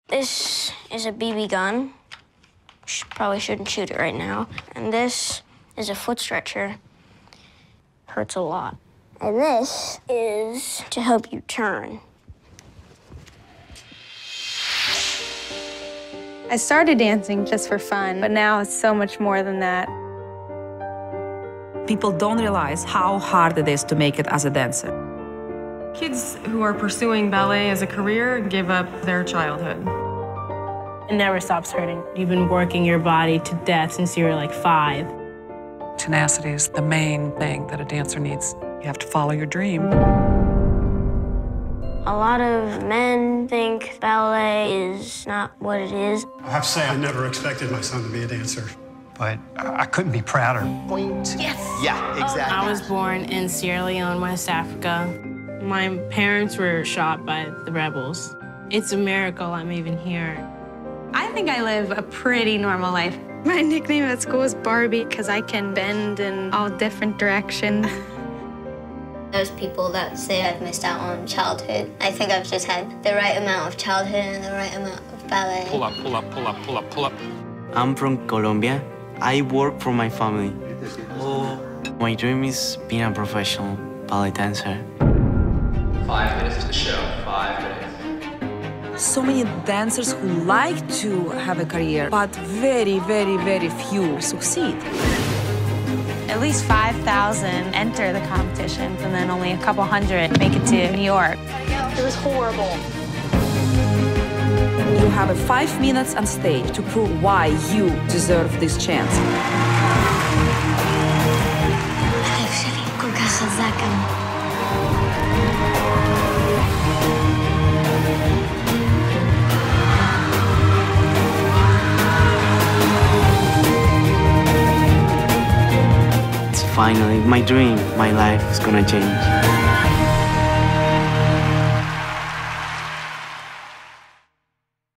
This is a BB gun. Probably shouldn't shoot it right now. And this is a foot stretcher. Hurts a lot. And this is to help you turn. I started dancing just for fun, but now it's so much more than that. People don't realize how hard it is to make it as a dancer. Kids who are pursuing ballet as a career give up their childhood. It never stops hurting. You've been working your body to death since you were like 5. Tenacity is the main thing that a dancer needs. You have to follow your dream. A lot of men think ballet is not what it is. I have to say, I never expected my son to be a dancer. But I couldn't be prouder. Point. Yes. Yeah, exactly. I was born in Sierra Leone, West Africa. My parents were shot by the rebels. It's a miracle I'm even here. I think I live a pretty normal life. My nickname at school is Barbie because I can bend in all different directions. Those people that say I've missed out on childhood, I think I've just had the right amount of childhood and the right amount of ballet. Pull up, pull up, pull up, pull up, pull up. I'm from Colombia. I work for my family. My dream is being a professional ballet dancer. 5 minutes to the show, 5 minutes. So many dancers who like to have a career, but very, very, very few succeed. At least 5,000 enter the competitions, and then only a couple hundred make it to New York. It was horrible. You have 5 minutes on stage to prove why you deserve this chance. It's finally my dream. My life is gonna change.